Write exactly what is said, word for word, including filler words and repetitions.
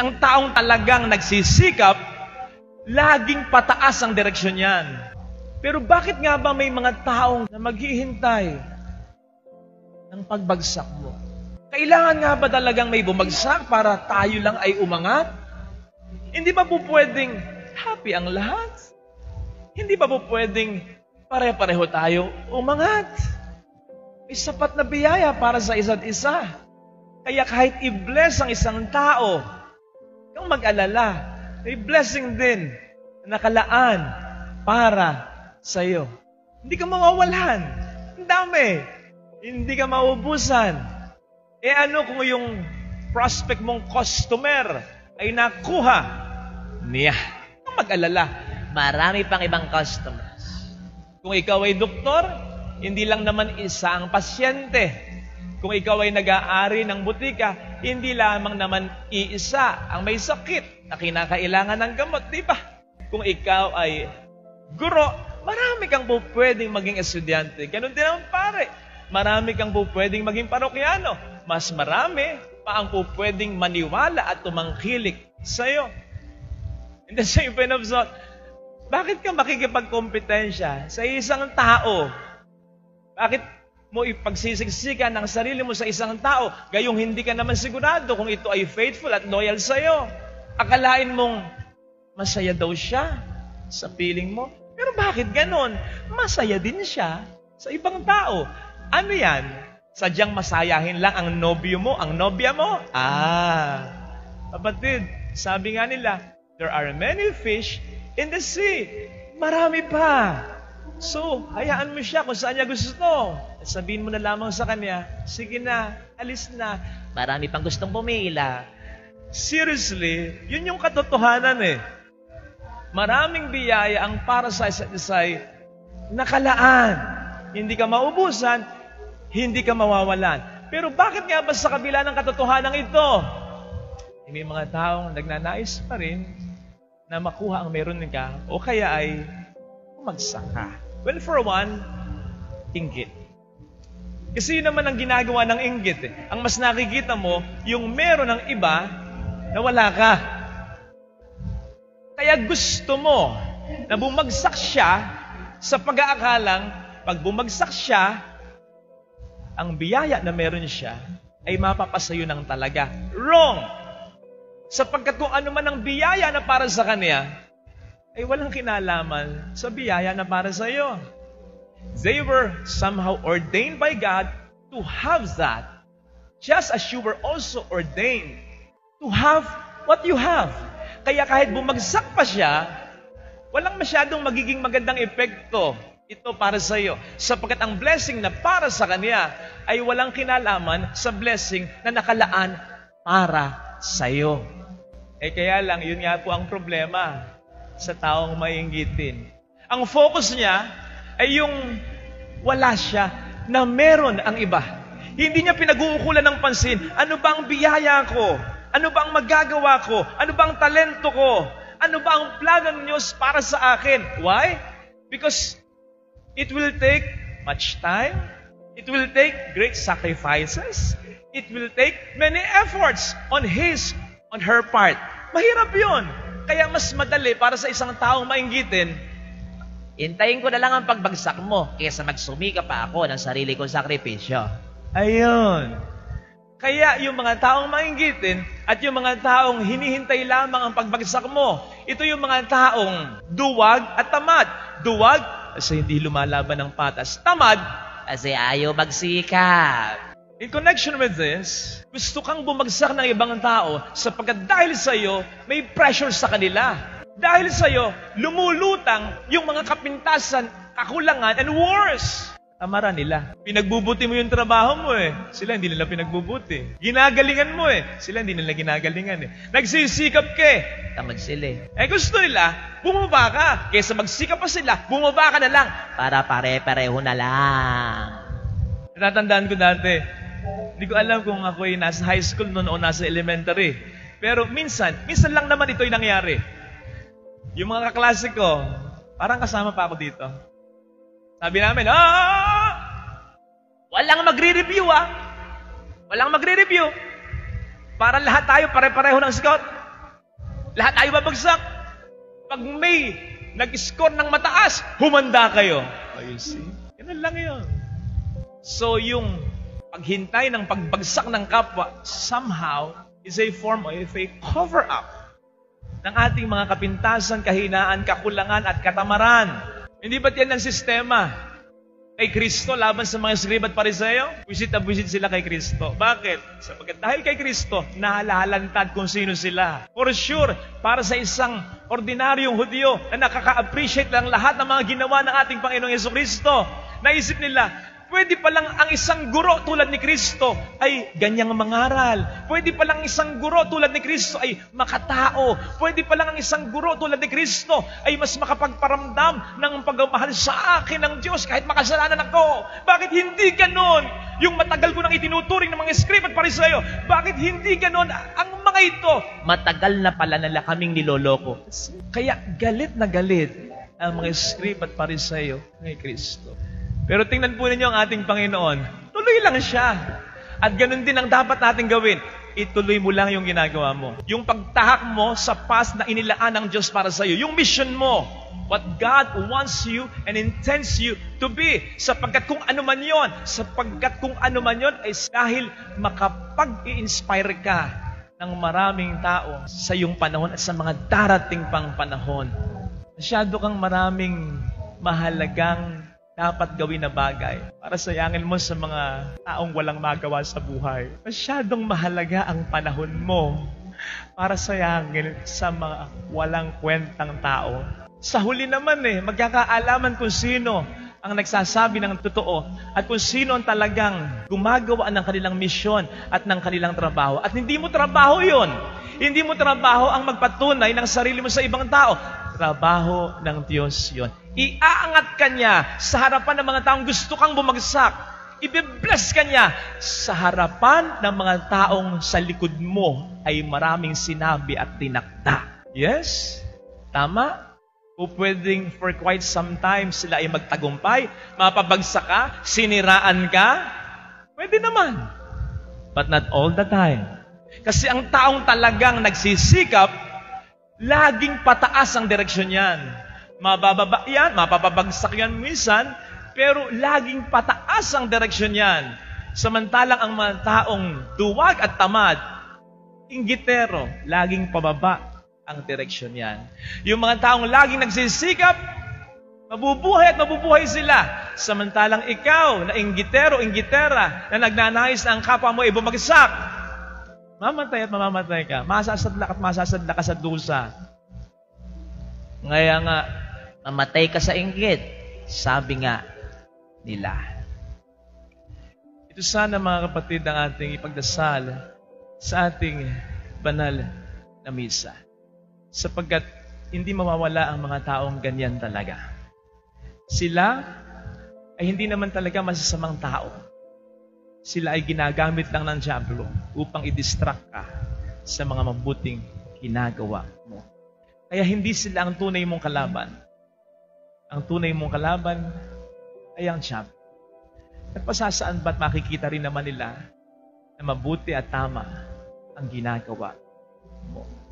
Ang taong talagang nagsisikap, laging pataas ang direksyon niyan. Pero bakit nga ba may mga taong na maghihintay ng pagbagsak mo? Kailangan nga ba talagang may bumagsak para tayo lang ay umangat? Hindi ba po pwedeng happy ang lahat? Hindi ba po pwedeng pare-pareho tayo umangat? May sapat na biyaya para sa isa't isa. Kaya kahit i-bless ang isang tao, kung mag-alala, may blessing din na nakalaan para sa iyo. Hindi ka mawawalan. Ang dami. Hindi ka maubusan. Eh ano kung yung prospect mong customer ay nakuha niya? Kung mag-alala, marami pang ibang customers. Kung ikaw ay doktor, hindi lang naman isa ang pasyente. Kung ikaw ay nag-aari ng butika, hindi lamang naman iisa ang may sakit na kinakailangan ng gamot, di ba? Kung ikaw ay guro, marami kang po pwedeng maging estudyante. Ganun din ang pare. Marami kang po pwedeng maging parokyano. Mas marami pa ang po pwedeng maniwala at tumangkilik sa'yo. In the same vein of thought, bakit ka makikipagkompetensya sa isang tao? Bakit mo ipagsisiksikan ng sarili mo sa isang tao, gayong hindi ka naman sigurado kung ito ay faithful at loyal sa'yo? Akalain mong masaya daw siya sa piling mo. Pero bakit ganon? Masaya din siya sa ibang tao. Ano yan? Sadyang masayahin lang ang nobyo mo, ang nobya mo? Ah, kapatid, sabi nga nila, there are many fish in the sea. Marami pa. So, hayaan mo siya kung saan niya gusto. Sabihin mo na lamang sa kanya, sige na, alis na. Marami pang gustong pumila. Seriously, yun yung katotohanan eh. Maraming biyaya ang para sa isa't isa'y nakalaan. Hindi ka maubusan, hindi ka mawawalan. Pero bakit nga ba sa kabila ng katotohanan ito, may mga taong nagnanais pa rin na makuha ang meron ka o kaya ay umagsak ka? Well, for one, inggit. Kasi yun naman ang ginagawa ng inggit. Eh. Ang mas nakikita mo, yung meron ng iba na wala ka. Kaya gusto mo na bumagsak siya sa pag-aakalang pag bumagsak siya, ang biyaya na meron siya ay mapapasayo ng talaga. Wrong! Sapagkat kung ano man ang biyaya na para sa kanya, ay walang kinalaman sa biyaya na para sa iyo. They were somehow ordained by God to have that, just as you were also ordained to have what you have. Kaya kahit bumagsak pa siya, walang masyadong magiging magandang epekto ito para sa iyo. Sapagkat ang blessing na para sa kanya ay walang kinalaman sa blessing na nakalaan para sa iyo. Eh kaya lang, yun nga po ang problema sa taong mainggitin. Ang focus niya ay yung wala siya na meron ang iba. Hindi niya pinag-uukulan ng pansin, ano ba ang biyaya ko? Ano ba ang magagawa ko? Ano ba ang talento ko? Ano ba ang plano ng Diyos para sa akin? Why? Because it will take much time. It will take great sacrifices. It will take many efforts on his, on her part. Mahirap yun. Kaya mas madali para sa isang taong mainggitin, hintayin ko na lang ang pagbagsak mo kaysa magsumika pa ako ng sarili kong sakripisyo. Ayun. Kaya yung mga taong mainggitin at yung mga taong hinihintay lamang ang pagbagsak mo, ito yung mga taong duwag at tamad. Duwag kasi hindi lumalaban ng patas. Tamad kasi ayaw magsikap. In connection with this, gusto kang bumagsak ng ibang tao sapagkat dahil sa iyo, may pressure sa kanila. Dahil sa iyo, lumulutang yung mga kapintasan, kakulangan, and worse. Amara nila. Pinagbubuti mo yung trabaho mo eh. Sila hindi nila pinagbubuti. Ginagalingan mo eh. Sila hindi nila ginagalingan eh. Nagsisikap ka eh. Tamad sila eh. Eh gusto nila, bumaba ka. Kaysa magsikap pa sila, bumaba ka na lang. Para pare-pareho na lang. Natatandaan ko dati, hindi ko alam kung ako ay nasa high school noon o nasa elementary. Pero minsan, minsan lang naman ito'y nangyari. Yung mga kaklase ko, parang kasama pa ako dito. Sabi namin, ah! Walang magre-review ah! Walang magre-review. Para lahat tayo pare-pareho ng scout. Lahat ay babagsak. Pag may nag-score ng mataas, humanda kayo. Oh, you see? Ganun lang yun. So, yung paghintay ng pagbagsak ng kapwa, somehow, is a form of a cover-up ng ating mga kapintasan, kahinaan, kakulangan, at katamaran. Hindi ba't yan ang sistema kay Kristo laban sa mga Skriba at Pariseo? Buisit na buisit sila kay Kristo. Bakit? Sapagkat dahil kay Kristo, nahalalantad kung sino sila. For sure, para sa isang ordinaryong Hudyo na nakaka-appreciate lang lahat ng mga ginawa ng ating Panginoong Jesucristo, naisip nila, pwede palang ang isang guro tulad ni Kristo ay ganyang mangaral. Pwede palang ang isang guro tulad ni Kristo ay makatao. Pwede palang ang isang guro tulad ni Kristo ay mas makapagparamdam ng pagmamahal sa akin ng Diyos kahit makasalanan ako. Bakit hindi ganon? Yung matagal ko nang itinuturing ng mga Skriba at Pariseo, bakit hindi ganon ang mga ito? Matagal na pala nila kaming niloloko. Kaya galit na galit ang mga Skriba at Pariseo kay Kristo. Pero tingnan po ninyo ang ating Panginoon. Tuloy lang siya. At ganun din ang dapat natin gawin. Ituloy mo lang yung ginagawa mo. Yung pagtahak mo sa path na inilaan ng Diyos para sa iyo. Yung mission mo. What God wants you and intends you to be. Sapagkat kung ano man yon, sapagkat kung ano man yon ay dahil makapag-i-inspire ka ng maraming tao sa iyong panahon at sa mga darating pang panahon. Masyado kang maraming mahalagang dapat gawin na bagay para sayangin mo sa mga taong walang magawa sa buhay. Masyadong mahalaga ang panahon mo para sayangin sa mga walang kwentang tao. Sa huli naman eh, magkakaalaman kung sino ang nagsasabi ng totoo at kung sino ang talagang gumagawa ng kanilang misyon at ng kanilang trabaho. At hindi mo trabaho yon. Hindi mo trabaho ang magpatunay ng sarili mo sa ibang tao. Trabaho ng Diyos yon. Iaangat ka niya sa harapan ng mga taong gusto kang bumagsak. Ibe-bless ka niya sa harapan ng mga taong sa likod mo ay maraming sinabi at tinakda. Yes? Tama? O pwedeng for quite some time sila ay magtagumpay, mapabagsak ka, siniraan ka? Pwede naman. But not all the time. Kasi ang taong talagang nagsisikap, laging pataas ang direksyon yan. Mabababa yan, mapapabagsak yan minsan, pero laging pataas ang direksyon yan. Samantalang ang mga taong duwag at tamad, inggitero, laging pababa ang direksyon yan. Yung mga taong laging nagsisikap, mabubuhay at mabubuhay sila. Samantalang ikaw na inggitero, inggitera, na nagnanais na ang kapwa mo ay bumagsak, mamatay at mamamatay ka. Masasadlak at masasadlak ka sa dusa. Ngaya nga, mamatay ka sa inggit. Sabi nga nila. Ito sana mga kapatid ang ating ipagdasal sa ating banal na misa. Sapagkat hindi mawawala ang mga taong ganyan talaga. Sila ay hindi naman talaga masasamang tao. Sila ay ginagamit lang ng dyablo upang i-distract ka sa mga mabuting ginagawa mo. Kaya hindi sila ang tunay mong kalaban. Ang tunay mong kalaban ay ang dyablo. At pasasaan ba't makikita rin naman nila na mabuti at tama ang ginagawa mo.